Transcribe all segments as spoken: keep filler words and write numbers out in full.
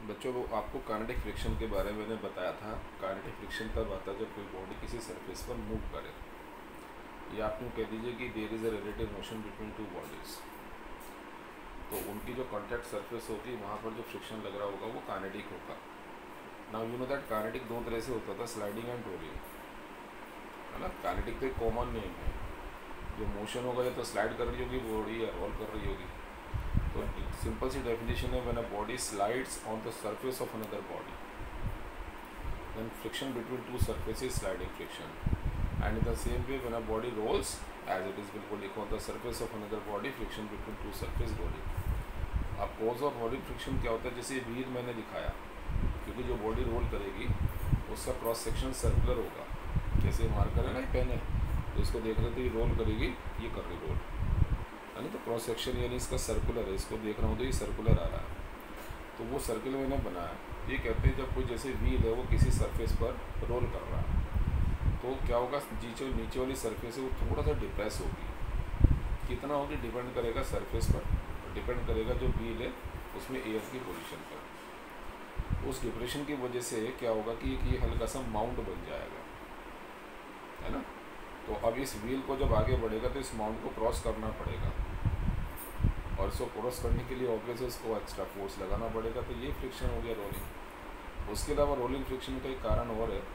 बच्चों को आपको काइनेटिक फ्रिक्शन के बारे में मैंने बताया था। काइनेटिक फ्रिक्शन तब आता है जब कोई बॉडी किसी सरफेस पर मूव करे, या आप यूँ कह दीजिए कि there is a relative motion between two bodies, तो उनकी जो कॉन्टैक्ट सरफेस होगी वहाँ पर जो फ्रिक्शन लग रहा होगा वो काइनेटिक होगा। Now you know that kinetic दो तरह से होता था, स्लाइडिंग एंड रोलिंग, है ना। काइनेटिक तो एक कॉमन नेम है। जो मोशन होगा या तो स्लाइड कर रही होगी बॉडी या रोल कर रही होगी। तो सिंपल सी डेफिनेशन है, when a body slides on the surface of another body, then friction between two surfaces, sliding friction. And in the same way, when a body rolls, as it is बिल्कुल लिखो, on the surface of another body, friction between two surface rolling. अब cause of rolling friction क्या होता है? जैसे wheel मैंने दिखाया, क्योंकि जो बॉडी रोल करेगी उसका क्रॉस सेक्शन सर्कुलर होगा। कैसे मार्कर है ना पेन है, तो इसको देख रहे थे ये रोल करेगी, ये कर रही रोल, है ना। तो क्रॉस सेक्शन यानी इसका सर्कुलर है, इसको देख रहा हूँ तो ये सर्कुलर आ रहा है, तो वो सर्कल मैंने बनाया। ये कहते हैं जब कोई जैसे व्हील है वो किसी सरफेस पर रोल कर रहा है, तो क्या होगा, नीचे नीचे वाली सरफेस है वो थोड़ा सा डिप्रेस होगी। कितना होगी डिपेंड करेगा सरफेस पर, डिपेंड करेगा जो व्हील है उसमें एयर की पोजीशन पर। उस डिप्रेशन की वजह से क्या होगा कि ये हल्का सा माउंट बन जाएगा, है ना। तो अब इस व्हील को जब आगे बढ़ेगा तो इस माउंट को क्रॉस करना पड़ेगा, और इसको क्रॉस करने के लिए ऑब्वियसली उसको एक्स्ट्रा फोर्स लगाना पड़ेगा। तो ये फ्रिक्शन हो गया रोलिंग। उसके अलावा रोलिंग फ्रिक्शन का एक कारण और है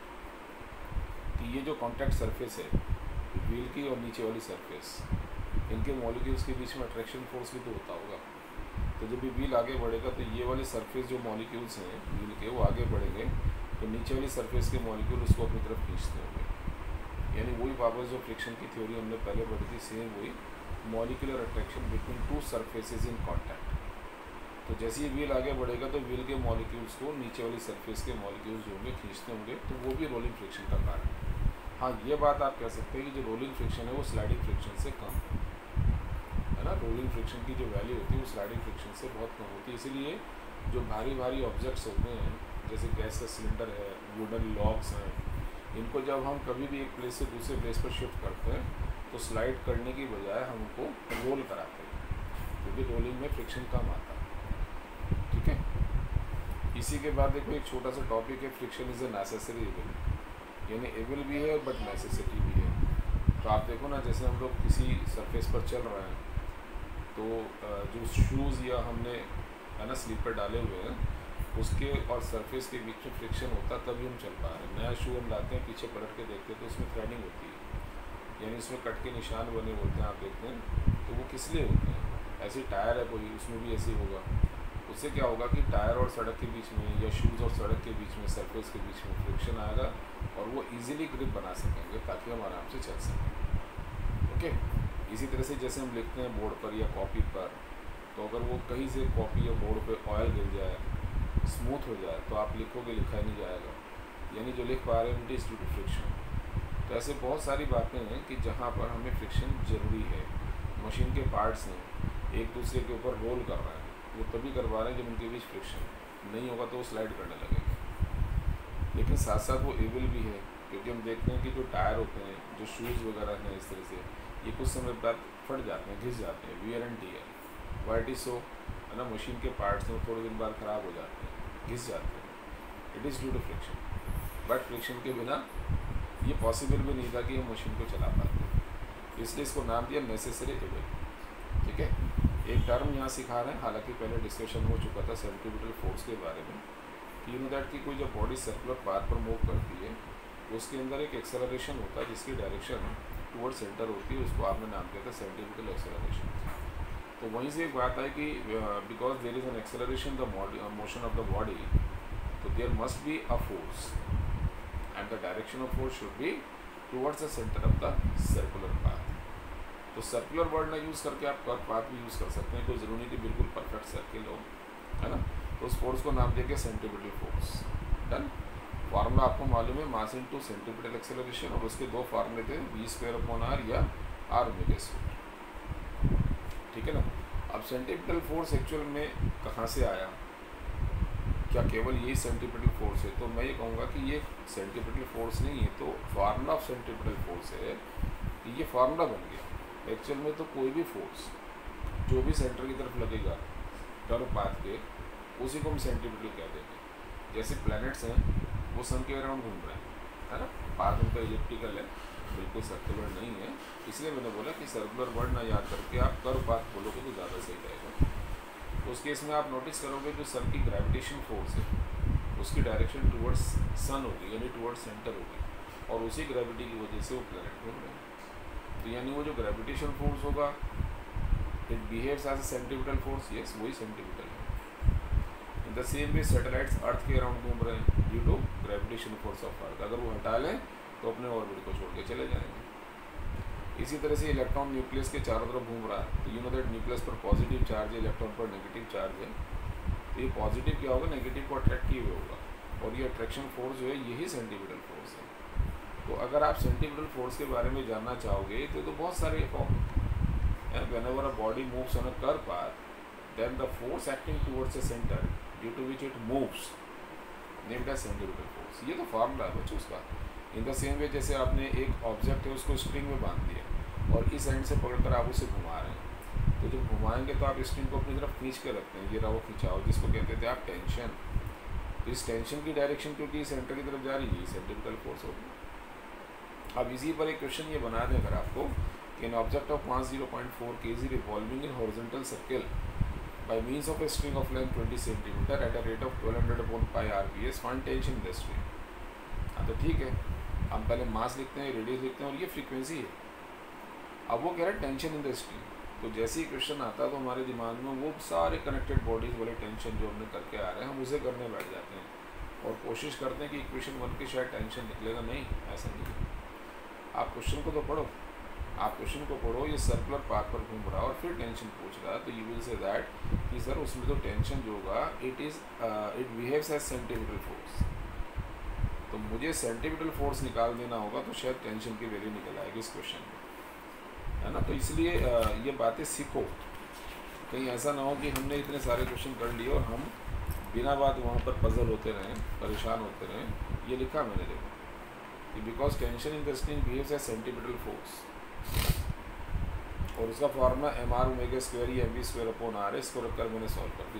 कि ये जो कॉन्टैक्ट सरफेस है व्हील की और नीचे वाली सरफेस, इनके मॉलिक्यूल्स के बीच में अट्रैक्शन फोर्स भी तो होता होगा। तो जब भी व्हील आगे बढ़ेगा तो ये वाली सरफेस जो मॉलिक्यूल्स हैं व्हील के वो आगे बढ़ेंगे, तो नीचे वाली सरफेस के मॉलिक्यूल उसको अपनी तरफ खींचते होंगे। यानी वही वापस जो फ्रिक्शन की थ्योरी हमने पहले पढ़ी थी, सेम वही molecular attraction between two surfaces in contact. तो जैसे ही व्हील आगे बढ़ेगा तो व्हील के मॉलिक्यूल्स को नीचे वाली सरफेस के मॉलिक्यूल्स जो होंगे खींचते होंगे, तो वो भी रोलिंग फ्रिक्शन का कारण है। हाँ, ये बात आप कह सकते हैं कि जो रोलिंग फ्रिक्शन है वो स्लाइडिंग फ्रिक्शन से कम है ना। रोलिंग फ्रिक्शन की जो वैल्यू होती है वो स्लाइडिंग फ्रिक्शन से बहुत कम होती है। इसीलिए जो भारी भारी ऑब्जेक्ट्स होते हैं जैसे गैस का सिलेंडर है, वुडन लॉग्स हैं, इनको जब हम कभी भी एक प्लेस से दूसरे प्लेस पर शिफ्ट करते हैं तो स्लाइड करने की बजाय हम उनको रोल कराते हैं, क्योंकि रोलिंग में फ्रिक्शन कम आता है। ठीक है। इसी के बाद देखो एक छोटा सा टॉपिक है, friction is a necessary evil, यानी इविल भी है बट नेसेसिटी भी है। तो आप देखो ना, जैसे हम लोग किसी सरफेस पर चल रहे हैं तो जो शूज़ या हमने है ना स्लीपर डाले हुए हैं उसके और सरफेस के बीच में फ्रिक्शन होता है तभी हम चल पा रहे हैं। नया शू हम लाते हैं, पीछे पलट के देखते हैं तो उसमें थ्रेडिंग होती है, यानी इसमें कट के निशान बने होते हैं, आप देखते हैं। तो वो किस लिए होते हैं? ऐसे टायर है कोई, उसमें भी ऐसे होगा। उससे क्या होगा कि टायर और सड़क के बीच में या शूज़ और सड़क के बीच में, सरफेस के बीच में फ्रिक्शन आएगा और वो इजीली ग्रिप बना सकेंगे ताकि हम आराम से चल सकें। ओके। इसी तरह से जैसे हम लिखते हैं बोर्ड पर या कॉपी पर, तो अगर वो कहीं से कॉपी या बोर्ड पर ऑयल गिर जाए, स्मूथ हो जाए, तो आप लिखोगे लिखा ही नहीं जाएगा, यानी जो लिख पा रहे हैं it is due to friction. तो ऐसे बहुत सारी बातें हैं कि जहाँ पर हमें फ्रिक्शन ज़रूरी है। मशीन के पार्ट्स हैं एक दूसरे के ऊपर रोल कर रहे हैं, वो तभी करवा रहे हैं जब उनके बीच फ्रिक्शन नहीं होगा तो वो स्लाइड करने लगेगा। लेकिन साथ साथ वो इविल भी है, क्योंकि हम देखते हैं कि जो टायर होते हैं, जो शूज़ वगैरह हैं, इस तरह से ये कुछ समय बाद फट जाते हैं, घिस जाते हैं, wear and tear. Why it is so, है ना। मशीन के पार्ट्स हैं थोड़े दिन बाद ख़राब हो जाते हैं, घिस जाते हैं। It is due to friction. But friction के बिना ये पॉसिबल भी नहीं था कि हम मशीन को चला पाते, इसलिए इसको नाम दिया नेसेसरी इविल। ठीक है। एक टर्म यहाँ सिखा रहे हैं, हालांकि पहले डिस्कशन हो चुका था सेंट्रीपिटल फोर्स के बारे में। यू नो दैट कि कोई जब बॉडी सर्कुलर पाथ पर मूव करती है तो उसके अंदर एक एक्सेलरेशन होता है जिसकी डायरेक्शन टुवर्ड सेंटर होती है, उसको आपने नाम दिया था सेंट्रीपिटल एक्सेलरेशन। तो वहीं से एक बात है कि because there is an acceleration the motion of the body, तो there must be a force and the direction of force should be towards the centre of the circular path. तो circular word ना use करके आप curve path भी use कर सकते हैं, कोई ज़रूरी नहीं कि बिल्कुल परफेक्ट सर्किल हो, है ना। तो उस फोर्स को नाम देंगे सेंट्रीपिटल फोर्स। डन। फार्मूला आपको मालूम है, मास इनटू सेंट्रीपिटल एक्सेलरेशन, और उसके दो फार्मूले थे, वी स्क्वायर अपॉन आर या आर ओमेगा स्क्वायर। ठीक है ना। अब सेंट्रीपिटल फोर्स एक्चुअल में कहाँ से आया, क्या केवल यही सेंट्रीपिटल फोर्स है? तो मैं ये कहूँगा कि ये सेंट्रीपिटल फोर्स नहीं है, तो फार्मूला ऑफ सेंट्रीपिटल फोर्स है, ये फार्मूला बन गया। एक्चुअल में तो कोई भी फोर्स जो भी सेंटर की तरफ लगेगा कर्व पाथ के, उसी को हम सेंटीपिटल कह देंगे। जैसे प्लैनेट्स हैं वो सन के अराउंड घूम रहे हैं, है ना, पाथ उनका इलिप्टिकल है, बिल्कुल सर्कुलर नहीं है। इसलिए मैंने बोला कि सर्कुलर वर्ड ना याद करके आप कर्व पाथ बोलोगे तो ज़्यादा सही रहेगा। तो उस केस में आप नोटिस करोगे जो सन की ग्रेविटेशन फोर्स है उसकी डायरेक्शन टुवर्ड्स सन होगी, यानी टुवर्ड्स सेंटर होगी, और उसी ग्रेविटी की वजह से वो प्लैनेट घूम रहे हैं। तो यानी वो जो ग्रेविटेशन फोर्स होगा it behaves as a centripetal force, yes वही सेंटीपिटल है। In the same way satellites earth के अराउंड घूम रहे हैं due to gravitation force of earth. अगर वो हटा लें तो अपने ऑर्बिट को छोड़ के चले जाएंगे। इसी तरह से इलेक्ट्रॉन न्यूक्लियस के चारों तरफ घूम रहा है, तो यू नो दैट न्यूक्लियस पर पॉजिटिव चार्ज है, इलेक्ट्रॉन पर नेगेटिव चार्ज है। तो ये पॉजिटिव क्या होगा, नेगेटिव को अट्रैक्ट किए हुए होगा, और ये अट्रैक्शन फोर्स जो है यही सेंटीपिटल फोर्स है। तो अगर आप सेंटीपिटल फोर्स के बारे में जानना चाहोगे तो, तो बहुत सारे फॉर्म है। Whenever a body moves on a curve path then the force acting towards a centre due to which it moves named as centripetal force. ये तो फॉर्मूला है बच्चों उसका। इन द सेम वे जैसे आपने एक ऑब्जेक्ट है उसको स्ट्रिंग में बांध दिया और इस एंड से पकड़कर आप उसे घुमा रहे हैं, तो जब घुमाएंगे तो आप स्ट्रिंग को अपनी तरफ खींच के रखते हैं, ये रहा वो खिंचाव जिसको कहते थे आप टेंशन। तो इस टेंशन की डायरेक्शन क्योंकि सेंटर की तरफ जा रही है, सेंटीपिटल फोर्स होगी। अब इसी पर एक क्वेश्चन ये बना दें अगर आपको कि an object of mass zero point four kg revolving in horizontal circle by means of a string of length twenty centimeter at a rate of twelve hundred upon pi rps find tension in the string। हाँ तो ठीक है, हम पहले मास लिखते हैं, radius लिखते हैं और ये फ्रीक्वेंसी है। अब वो कह रहा है टेंशन इन द स्ट्रिंग। तो जैसे ही क्वेश्चन आता है तो हमारे दिमाग में वो सारे कनेक्टेड बॉडीज वाले टेंशन जो हमने करके आ रहे हैं हम उसे करने बैठ जाते हैं और कोशिश करते हैं कि इक्वेशन वन के शायद टेंशन निकलेगा। नहीं, ऐसा नहीं है। आप क्वेश्चन को तो पढ़ो, आप क्वेश्चन को पढ़ो, ये सर्कुलर पाथ पर घूम रहा है और फिर टेंशन पूछ रहा है, तो यू विल से दैट कि सर उसमें तो टेंशन जो होगा it is it behaves as centripetal force. तो मुझे सेंटीपिटल फोर्स निकाल देना होगा तो शायद टेंशन की वैल्यू निकल आएगी इस क्वेश्चन में, है ना। तो इसलिए uh, ये बातें सीखो, कहीं ऐसा ना हो कि हमने इतने सारे क्वेश्चन कर लिए और हम बिना बात वहाँ पर पजल होते रहें, परेशान होते रहें। ये लिखा मैंने देखो कि because tension in the string behaves as centripetal force, और उसका formula m r omega square या m v square upon r है। इसको रखकर मैंने सॉल्व कर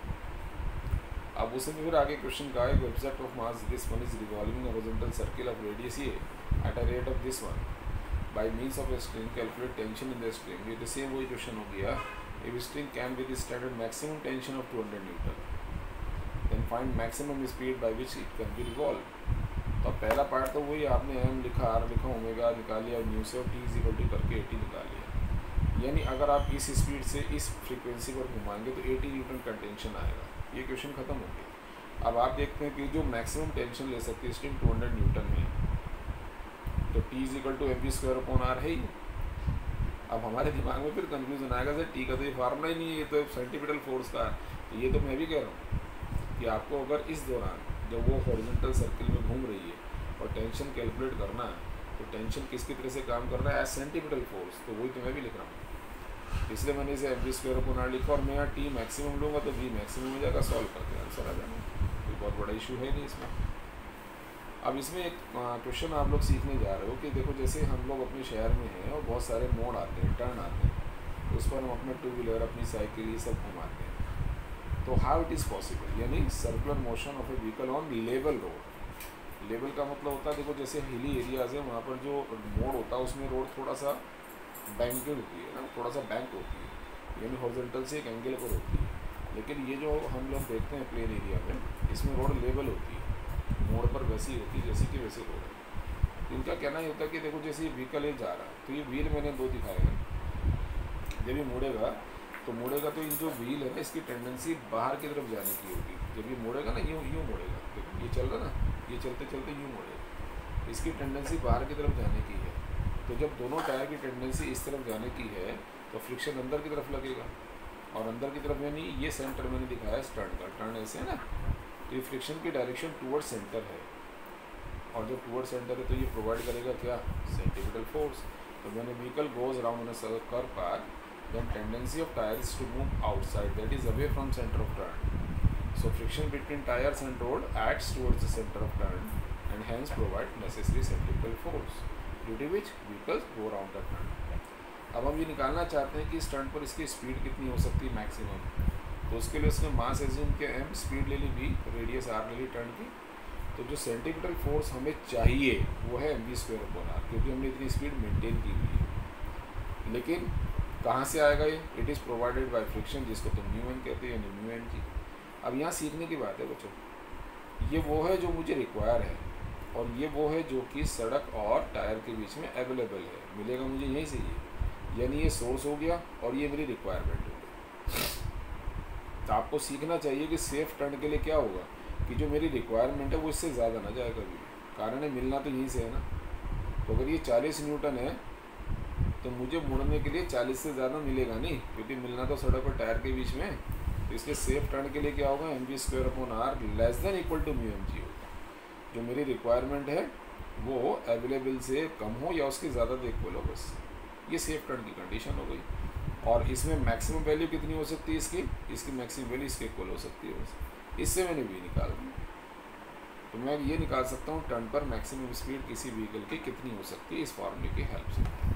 दिया। अब उसमें फिर आगे क्वेश्चन का है object of mass this one is revolving horizontal circle of radius a at a rate of this one by means of a string calculate tension in the string. ये तो सेम वही क्वेश्चन हो गया। If string can with standard maximum tension of two hundred newton then find maximum speed by which it can be revolve. तो पहला part तो वही आपने एम लिखा, आर लिखा, ओमेगा निकाल लिया, न्यू से और टी इज इक्वल टू करके एटी निकाल लिया। यानी अगर आप इस स्पीड से इस फ्रीक्वेंसी पर घुमाएंगे तो एटी न्यूटन का टेंशन आएगा। ये क्वेश्चन खत्म हो गया। अब आप देखते हैं कि जो मैक्सिमम टेंशन ले सकती है स्ट्रिंग टू हंड्रेड न्यूटन में, तो T is equal to m v square upon r है ही। अब हमारे दिमाग में फिर कंफ्यूजन आएगा सर टी का तो ये फार्मूला ही नहीं है, ये तो सेंटीपिटल फोर्स का। तो ये तो मैं भी कह रहा हूँ कि आपको अगर इस दौरान जब वो हॉरिजॉन्टल सर्किल में घूम रही है और टेंशन कैलकुलेट करना है तो टेंशन किसकी तरह से काम कर रहा है, एज सेंटीपिटल फोर्स। तो वही तो मैं भी लिख रहा हूँ, इसलिए मैंने इसे m v square upon r लिखा और मैं यहाँ टी मैक्सिमम लूँगा तो वी मैक्सिमम हो जाएगा, सॉल्व करके आंसर आ जाएगा। कोई बहुत बड़ा इशू है नहीं इसमें। अब इसमें एक क्वेश्चन आप लोग सीखने जा रहे हो कि देखो जैसे हम लोग अपने शहर में हैं और बहुत सारे मोड़ आते हैं, टर्न आते हैं, तो उस पर हम अपने टू व्हीलर, अपनी साइकिल ये सब घुमाते हैं। तो हाउ इट इज़ पॉसिबल, यानी circular motion of a vehicle on level road. Level का मतलब होता है देखो जैसे हिली एरियाज़ है वहाँ पर जो मोड़ होता है उसमें रोड थोड़ा सा बैंकेड होती है ना, थोड़ा सा बैंक होती है, यानी हॉरिजॉन्टल से एक एंगल पर होती है। लेकिन ये जो हम लोग देखते हैं प्लेन एरिया में, इसमें रोड लेवल होती है, मोड़ पर वैसी होती है जैसी कि वैसे रोड है। तो इनका कहना ये होता है कि देखो जैसे व्हीकल ये जा रहा है तो ये व्हील मैंने दो दिखाए हैं, जब ये मुड़ेगा तो मुड़ेगा तो इन जो व्हील है ना इसकी टेंडेंसी बाहर की तरफ जाने की होगी। जब ये मुड़ेगा ना यूँ यूँ मुड़ेगा, देखो ये चल रहा ना, ये चलते चलते यूँ मुड़ेगा, इसकी टेंडेंसी बाहर की तरफ जाने की है। तो जब दोनों टायर की टेंडेंसी इस तरफ जाने की है तो फ्रिक्शन अंदर की तरफ लगेगा, और अंदर की तरफ यानी ये सेंटर मैंने दिखाया है टर्न का, टर्न ऐसे है ना, तो ये फ्रिक्शन की डायरेक्शन टूवर्ड सेंटर है, और जब टूवर्ड सेंटर है तो ये प्रोवाइड करेगा क्या, सेंटीपिटल फोर्स। तो मैंने vehicle goes around in a curve path then tendency of tires to move outside, that is away from center of turn. So friction between tires and road acts towards the center of turn and hence provide necessary centripetal force due to which vehicles go around the turn. अब हम ये निकालना चाहते हैं कि इस turn पर इसकी स्पीड कितनी हो सकती है मैक्सिमम। तो उसके लिए उसने मास एज्यूम किया एम, स्पीड ले ली वी, रेडियस आर ले ली टर्न की। तो जो सेंटीमीटर फोर्स हमें चाहिए वो है m v square upon r, क्योंकि हमने इतनी स्पीड मेंटेन की हुई है। लेकिन कहाँ से आएगा ये? It is provided by friction, जिसको तुम न्यू एन कहते हो, यानी न्यू एन जी। अब यहाँ सीखने की बात है बच्चों, ये वो है जो मुझे रिक्वायर है, और ये वो है जो कि सड़क और टायर के बीच में अवेलेबल है, मिलेगा मुझे यहीं से ये, यानी ये सोर्स हो गया और ये मेरी रिक्वायरमेंट हो गई। तो आपको सीखना चाहिए कि सेफ टर्न के लिए क्या होगा कि जो मेरी रिक्वायरमेंट है वो इससे ज़्यादा ना जाए कभी भी, कारण है मिलना तो यहीं से है ना। तो अगर ये चालीस न्यूटन है तो मुझे मुड़ने के लिए चालीस से ज़्यादा मिलेगा नहीं, क्योंकि मिलना तो सड़क और टायर के बीच में। तो इसलिए सेफ टर्न के लिए क्या होगा, m v square upon r less than equal to mu m g होगा। जो मेरी रिक्वायरमेंट है वो अवेलेबल से कम हो या उसके ज़्यादा तो इक्वल हो, बस ये सेफ टर्न की कंडीशन हो गई। और इसमें मैक्सिमम वैल्यू कितनी हो सकती है इसकी? इसकी मैक्सिमम वैल्यू इसके इक्वल हो सकती है बस। इससे मैंने भी निकाल दी, तो मैं ये निकाल सकता हूँ टर्न पर मैक्सिमम स्पीड किसी व्हीकल की कितनी हो सकती है इस फॉर्मूले की हेल्प से।